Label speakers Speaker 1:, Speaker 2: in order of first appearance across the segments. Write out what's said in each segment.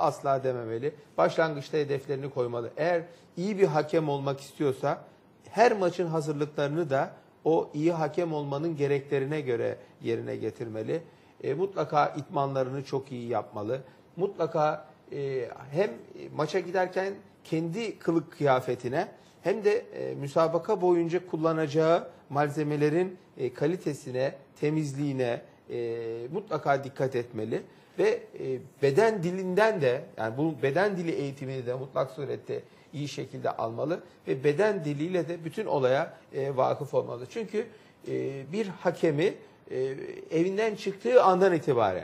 Speaker 1: asla dememeli. Başlangıçta hedeflerini koymalı. Eğer iyi bir hakem olmak istiyorsa her maçın hazırlıklarını da o iyi hakem olmanın gereklerine göre yerine getirmeli. Mutlaka idmanlarını çok iyi yapmalı. Mutlaka hem maça giderken kendi kılık kıyafetine hem de müsabaka boyunca kullanacağı malzemelerin kalitesine, temizliğine mutlaka dikkat etmeli. Ve beden dilinden de, yani bu beden dili eğitimini de mutlak surette iyi şekilde almalı ve beden diliyle de bütün olaya vakıf olmalı. Çünkü bir hakemi evinden çıktığı andan itibaren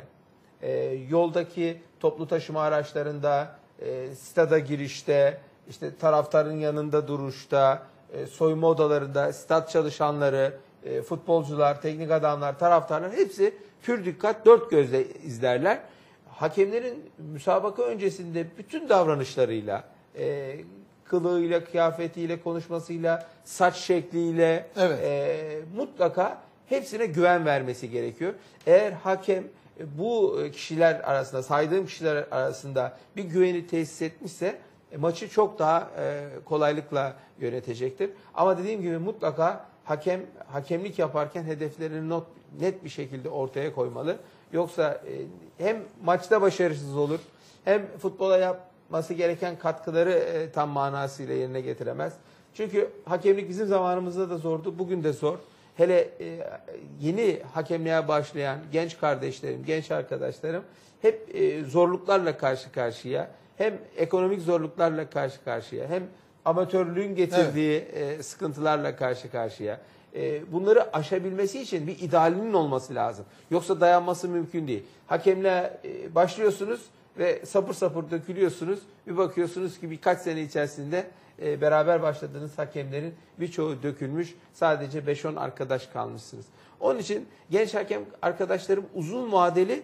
Speaker 1: yoldaki toplu taşıma araçlarında, stada girişte, işte taraftarın yanında duruşta, soyunma odalarında, stat çalışanları, futbolcular, teknik adamlar, taraftarlar hepsi pür dikkat dört gözle izlerler. Hakemlerin müsabaka öncesinde bütün davranışlarıyla, kılığıyla, kıyafetiyle, konuşmasıyla, saç şekliyle mutlaka hepsine güven vermesi gerekiyor. Eğer hakem bu kişiler arasında, saydığım kişiler arasında bir güveni tesis etmişse maçı çok daha kolaylıkla yönetecektir. Ama dediğim gibi mutlaka hakemlik yaparken hedeflerini net bir şekilde ortaya koymalı. Yoksa hem maçta başarısız olur, hem futbola yapması gereken katkıları tam manasıyla yerine getiremez. Çünkü hakemlik bizim zamanımızda da zordu, bugün de zor. Hele yeni hakemliğe başlayan genç kardeşlerim, genç arkadaşlarım hep zorluklarla karşı karşıya. Hem ekonomik zorluklarla karşı karşıya, hem amatörlüğün getirdiği sıkıntılarla karşı karşıya. Bunları aşabilmesi için bir idealinin olması lazım. Yoksa dayanması mümkün değil. Hakemle başlıyorsunuz ve sapır sapır dökülüyorsunuz. Bir bakıyorsunuz ki birkaç sene içerisinde beraber başladığınız hakemlerin birçoğu dökülmüş. Sadece 5-10 arkadaş kalmışsınız. Onun için genç hakem arkadaşlarım uzun vadeli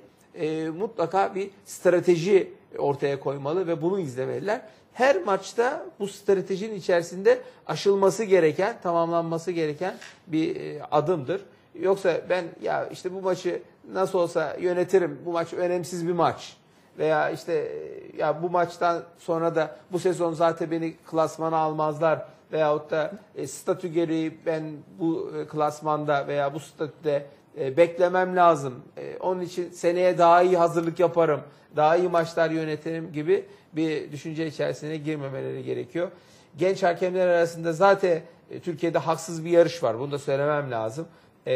Speaker 1: mutlaka bir strateji ortaya koymalı ve bunu izlemeliler. Her maçta bu stratejinin içerisinde aşılması gereken, tamamlanması gereken bir adımdır. Yoksa ben ya işte bu maçı nasıl olsa yönetirim, bu maç önemsiz bir maç. Veya işte ya bu maçtan sonra da bu sezon zaten beni klasmana almazlar. Veyahut da statü gereği ben bu klasmanda veya bu statüde beklemem lazım. Onun için seneye daha iyi hazırlık yaparım, daha iyi maçlar yönetirim gibi bir düşünce içerisine girmemeleri gerekiyor. Genç hakemler arasında zaten Türkiye'de haksız bir yarış var. Bunu da söylemem lazım.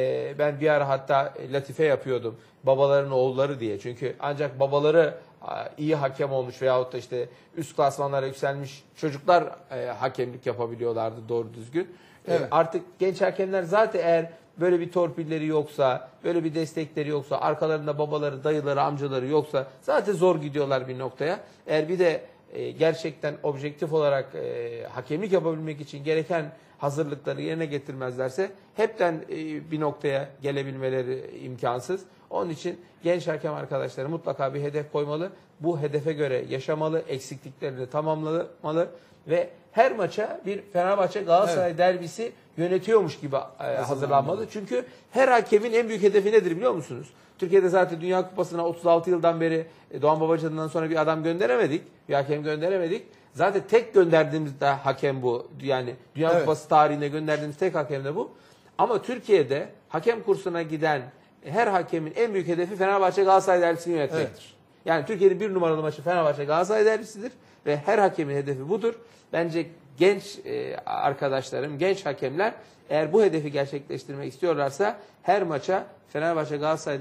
Speaker 1: Ben bir ara hatta latife yapıyordum. Babaların oğulları diye. Çünkü ancak babaları iyi hakem olmuş veyahut da işte üst klasmanlara yükselmiş çocuklar hakemlik yapabiliyorlardı doğru düzgün. Evet. Artık genç hakemler zaten eğer böyle bir torpilleri yoksa, böyle bir destekleri yoksa, arkalarında babaları, dayıları, amcaları yoksa zaten zor gidiyorlar bir noktaya. Eğer bir de gerçekten objektif olarak hakemlik yapabilmek için gereken hazırlıkları yerine getirmezlerse hepten bir noktaya gelebilmeleri imkansız. Onun için genç hakem arkadaşları mutlaka bir hedef koymalı. Bu hedefe göre yaşamalı, eksikliklerini tamamlamalı ve her maça bir Fenerbahçe Galatasaray derbisi yönetiyormuş gibi hazırlanmalı. Çünkü her hakemin en büyük hedefi nedir biliyor musunuz? Türkiye'de zaten Dünya Kupası'na 36 yıldan beri Doğan Babacan'dan sonra bir adam gönderemedik. Bir hakem gönderemedik. Zaten tek gönderdiğimiz de hakem bu. Yani Dünya Kupası tarihinde gönderdiğimiz tek hakem de bu. Ama Türkiye'de hakem kursuna giden her hakemin en büyük hedefi Fenerbahçe Galatasaray derbisini yönetmektir. Evet. Yani Türkiye'nin bir numaralı maçı Fenerbahçe Galatasaray derbisidir ve her hakemin hedefi budur. Bence genç arkadaşlarım, genç hakemler eğer bu hedefi gerçekleştirmek istiyorlarsa her maça Fenerbahçe Galatasaray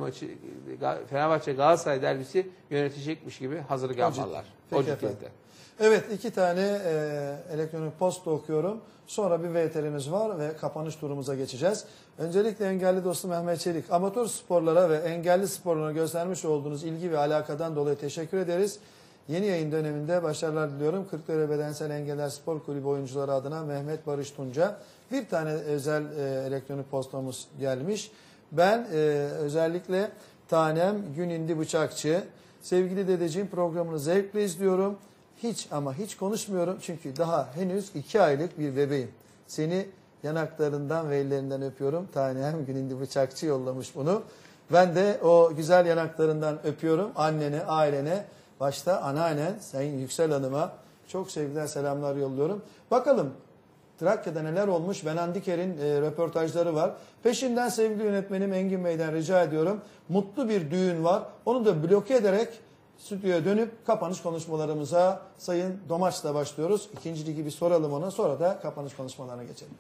Speaker 1: derbisi yönetecekmiş gibi hazırlık yapmalılar. O ciddiyette.
Speaker 2: Evet, 2 tane elektronik posta okuyorum. Sonra bir VTR'miz var ve kapanış turumuza geçeceğiz. Öncelikle engelli dostum Mehmet Çelik. Amatör sporlara ve engelli sporlara göstermiş olduğunuz ilgi ve alakadan dolayı teşekkür ederiz. Yeni yayın döneminde başarılar diliyorum. Kırklareli Bedensel Engeller Spor Kulübü oyuncuları adına Mehmet Barış Tunca. Bir tane özel elektronik postamız gelmiş. Ben özellikle tanem Günindi Bıçakçı. Sevgili dedeciğim, programını zevkle izliyorum. Hiç ama hiç konuşmuyorum çünkü daha henüz 2 aylık bir bebeğim. Seni yanaklarından ve ellerinden öpüyorum. Tanem Günindi Bıçakçı yollamış bunu. Ben de o güzel yanaklarından öpüyorum annene, ailene Başta anneannen Sayın Yüksel Hanım'a çok sevgiler, selamlar yolluyorum. Bakalım Trakya'da neler olmuş? Benan Diker'in röportajları var. Peşinden sevgili yönetmenim Engin Bey'den rica ediyorum. Mutlu bir düğün var. Onu da bloke ederek stüdyoya dönüp kapanış konuşmalarımıza Sayın Domaç'la başlıyoruz. İkinci ligi bir soralım ona. Sonra da kapanış konuşmalarına geçelim.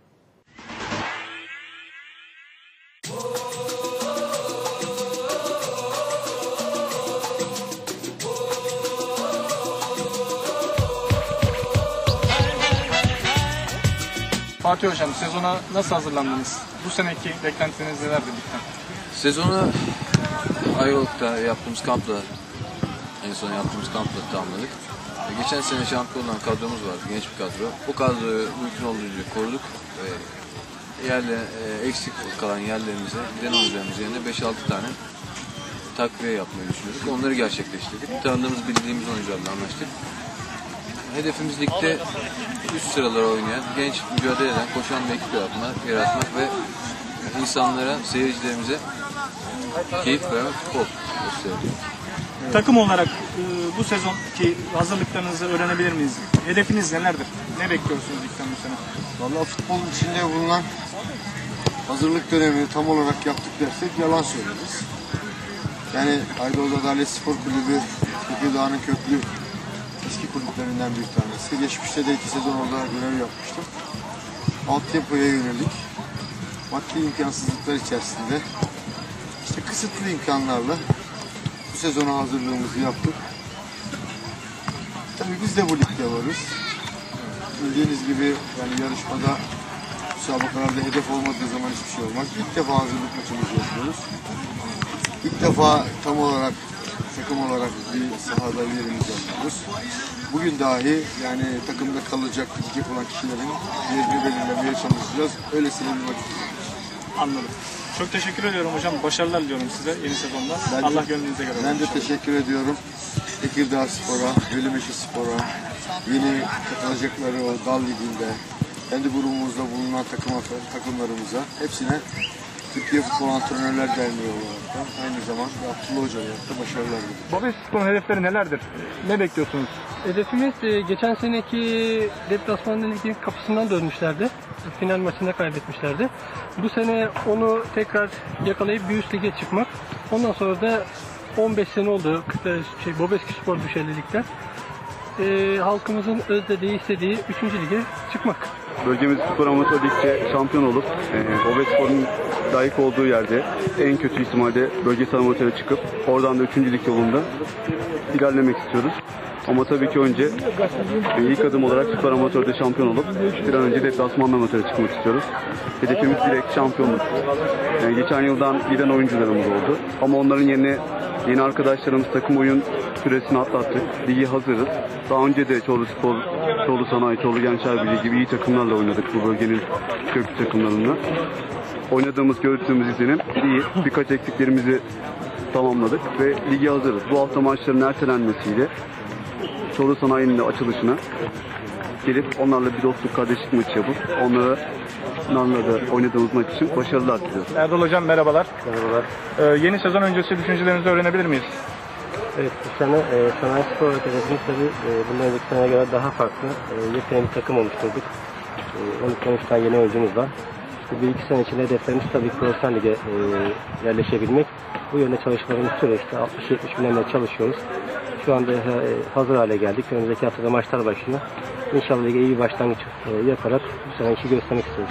Speaker 3: Fatih Hocam, sezona nasıl hazırlandınız? Bu seneki beklentiniz nelerdir ligden?
Speaker 4: Sezonu Ayvalık'ta yaptığımız kampla, en son yaptığımız kampla tamamladık. Geçen sene şampiyon olan kadromuz vardı, genç bir kadro. Bu kadroyu mümkün olduğunca koruduk. Eksik kalan yerlerimize, giden oyuncularımız yerine 5-6 tane takviye yapmayı düşünüyorduk. Onları gerçekleştirdik. Tanıdığımız, bildiğimiz oyuncularla anlaştık. Hedefimiz ligde üst sıralara oynayan, genç, mücadele eden, koşan bir ekip yaratmak ve insanlara, seyircilerimize keyif veren futbol gösterdi.
Speaker 3: Takım olarak bu sezonki hazırlıklarınızı öğrenebilir miyiz? Hedefiniz nelerdir? Ne bekliyorsunuz ligden bu sene?
Speaker 5: Vallahi futbolun içinde bulunan hazırlık dönemini tam olarak yaptık dersek yalan söyleriz. Yani Aydoğdu Adalet Spor Kulübü, Tekirdağ'ın köklü eski kulüplerinden bir tanesi. Geçmişte de 2 sezon orada görev yapmıştım. Altyapıya yönelik maddi imkansızlıklar içerisinde işte kısıtlı imkanlarla bu sezona hazırlığımızı yaptık. Tabii biz de bu ligde varız. Bildiğiniz gibi yani yarışmada, müsabakalarda hedef olmadığı zaman hiçbir şey olmaz. İlk defa hazırlık maçımızı yapıyoruz. İlk defa tam olarak takım olarak bir sahada yerimizi yapıyoruz. Bugün dahi yani takımda kalacak, gidecek olan kişilerin yerini belirlemeye çalışacağız. Öylesine bir maç.
Speaker 3: Anladım. Çok teşekkür ediyorum hocam. Başarılar diliyorum size yeni sezonda. Allah gönlünüze göre.
Speaker 5: Ben de teşekkür ediyorum. Tekirdağ Spor'a, Gölümeşi Spor'a, yeni katılacakları o dal liginde, kendi grubumuzda bulunan takımlarımıza, hepsine Türkiye Futbol Antrenörler Derneği olarak da aynı zamanda Abdullah Hoca olarak da başarılar diliyorum.
Speaker 3: Bobespor hedefleri nelerdir? Ne bekliyorsunuz?
Speaker 6: Hedefimiz geçen seneki deplasman liginin kapısından dönmüşlerdi. Final maçında kaybetmişlerdi. Bu sene onu tekrar yakalayıp bir üst lige çıkmak. Ondan sonra da 15 sene oldu Bobespor düşerli ligden. Halkımızın özlediği, istediği 3. lige çıkmak.
Speaker 7: Bölgemiz spor amatör ligde şampiyon olup Bobespor'un layık olduğu yerde en kötü ihtimalle bölgesel amatöre çıkıp oradan da 3. lig yolunda ilerlemek istiyoruz. Ama tabii ki önce ilk adım olarak süper amatörde şampiyon olup bir an önce deplasmanla amatöre çıkmak istiyoruz. Hedefimiz direkt şampiyonluk. Geçen yıldan giden oyuncularımız oldu. Ama onların yerine yeni arkadaşlarımız takım oyun süresini atlattık. Ligi hazırız. Daha önce de Çorlu Spor, Çorlu Sanayi, Çorlu Gençler Birliği gibi iyi takımlarla oynadık bu bölgenin köklü takımlarında. Oynadığımız, gördüğümüz izlenim iyi. Birkaç eksiklerimizi tamamladık ve ligi hazırız. Bu hafta maçların ertelenmesiyle Çorlu Sanayi'nin de açılışına gelip onlarla bir dostluk, kardeşlik maçı yapıp onlarla da oynadığımız maç için başarılar diliyoruz.
Speaker 3: Erdal Hocam merhabalar.
Speaker 6: Merhabalar.
Speaker 3: Yeni sezon öncesi düşüncelerinizi öğrenebilir miyiz?
Speaker 6: Evet, bu sene Sanayi Spor Akademisi'nin tabii bundan önceki seneye göre daha farklı yepyeni bir takım oluşturduk. 12-13 tane yeni oyuncumuz var. İşte 1-2 sene içinde hedeflerimiz tabii profesyonel lige yerleşebilmek. Bu yönde çalışmalarımız sürüyor. İşte 60-70 binemle çalışıyoruz. Şu anda hazır hale geldik. Önümüzdeki haftada maçlar başlıyor. İnşallah lige iyi bir başlangıç yaparak bu sene işi göstermek istiyoruz.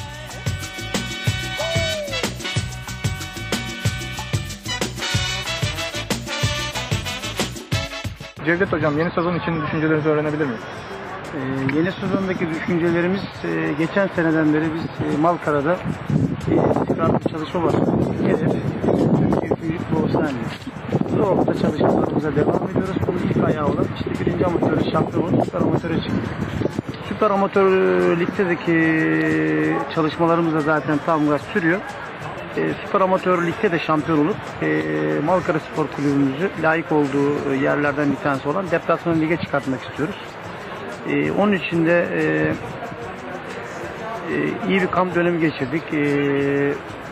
Speaker 3: Cevdet Hocam yeni sezon için düşüncelerinizi öğrenebilir miyim?
Speaker 8: Yeni sezondaki düşüncelerimiz geçen seneden beri biz Malkara'da istikrarlı bir çalışma başladık. Hedef Türkiye Profesyonel Ligi. Orada çalışmalarımıza devam ediyoruz. Bunun ilk ayağı olan işte 1. amatör şampiyonu süper amatöre çıktık. Süper amatör ligdeki çalışmalarımız da zaten tam gaz sürüyor. Süper amatör ligde de şampiyon olup Malkara Spor Kulübümüzü layık olduğu yerlerden bir tanesi olan deplasman lige çıkartmak istiyoruz. Onun için de iyi bir kamp dönemi geçirdik.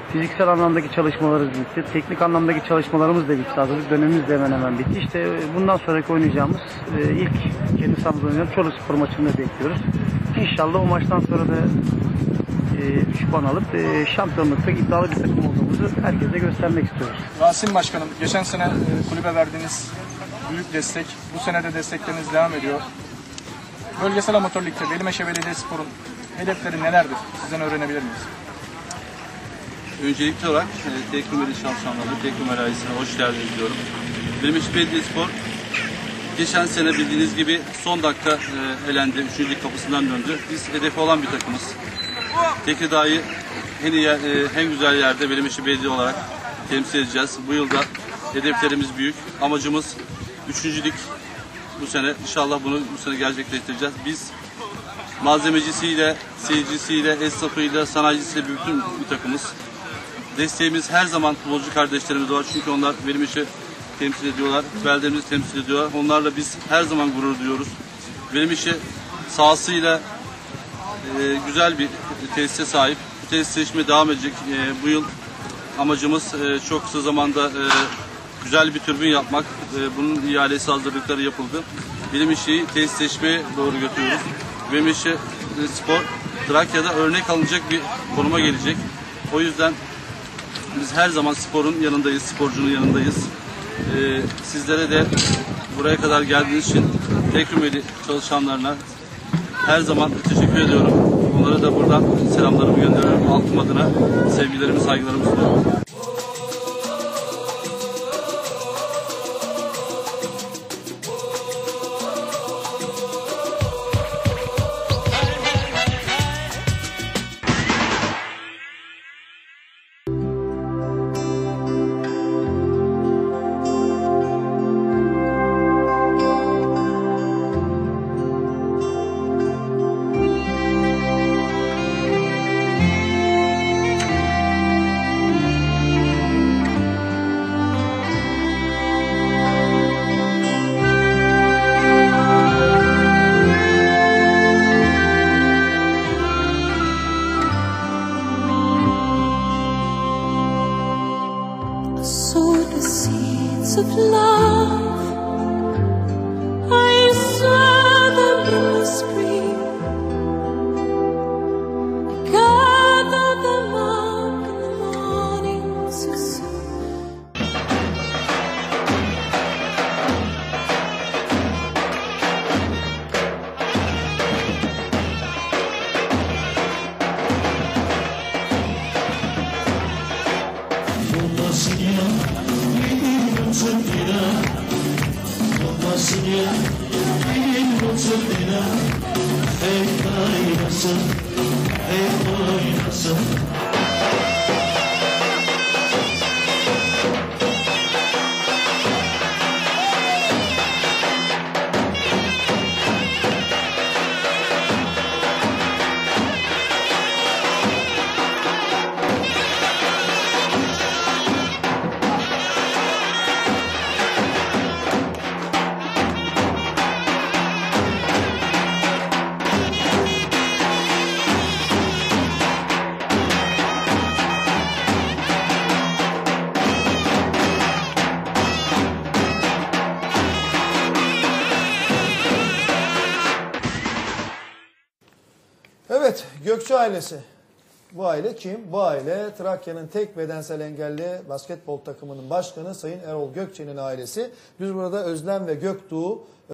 Speaker 8: Fiziksel anlamdaki çalışmalarımız bitti. Teknik anlamdaki çalışmalarımız da bitti. Hazırlık dönemimiz de hemen hemen bitti. İşte bundan sonraki oynayacağımız ilk kendi sahamızda oynayacağımız Çorluspor maçını da bekliyoruz. İnşallah o maçtan sonra da 3 puan alıp şampiyonlukta iddialı bir takım olduğumuzu herkese göstermek istiyoruz.
Speaker 3: Rasim Başkanım, geçen sene kulübe verdiğiniz büyük destek, bu sene de destekleriniz devam ediyor. Bölgesel Amatör Lig'de Velimeşe Belediyespor'un hedefleri nelerdir? Sizden öğrenebilir miyiz?
Speaker 9: Öncelikli olarak Teknomeli Şampiyonluğu, Teknomeli ailesine hoş geldiniz diyorum. Velimeşe Belediyespor geçen sene bildiğiniz gibi son dakika elendi. 3. lig kapısından döndü. Biz hedefi olan bir takımız. Tekirdağ'ı en güzel yerde Velimeşe Belediye olarak temsil edeceğiz. Bu yılda hedeflerimiz büyük. Amacımız 3. lig bu sene. İnşallah bunu bu sene gerçekleştireceğiz. Biz malzemecisiyle, seyircisiyle, esnafıyla, sanayicisiyle bütün bir takımız. Desteğimiz her zaman futbolcu kardeşlerimiz var. Çünkü onlar Velimeşe temsil ediyorlar. Beldelerimizi temsil ediyorlar. Onlarla biz her zaman gurur duyuyoruz. Velimeşe sahasıyla güzel bir tesise sahip. Bu tesis gelişmeye devam edecek. Bu yıl amacımız çok kısa zamanda güzel bir tribün yapmak. Bunun ihalesi hazırlıkları yapıldı. Velimeşe'yi tesisleşmeye doğru götürüyoruz. Velimeşe Spor Trakya'da örnek alınacak bir konuma gelecek. O yüzden biz her zaman sporun yanındayız, sporcunun yanındayız. Sizlere de buraya kadar geldiğiniz için Teknomeli çalışanlarına her zaman teşekkür ediyorum. Onlara da buradan selamlarımı gönderiyorum. Halkım adına sevgilerimi, saygılarımı sunuyorum.
Speaker 10: Of love, I saw them in the spring, gather them up in the morning so soon.
Speaker 2: Evet, Gökçe ailesi. Bu aile kim? Bu aile Trakya'nın tek bedensel engelli basketbol takımının başkanı Sayın Erol Gökçe'nin ailesi. Biz burada Özlem ve Göktuğ'u